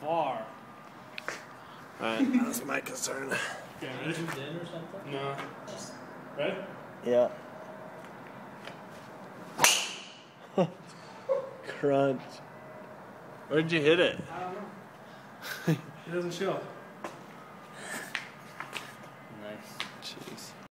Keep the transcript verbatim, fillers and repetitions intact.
far. Alright, that's my concern. Okay, ready? Zoomed in or something? No. Ready? Yeah. Crunch. Where'd you hit it? I don't know. It doesn't show. Nice.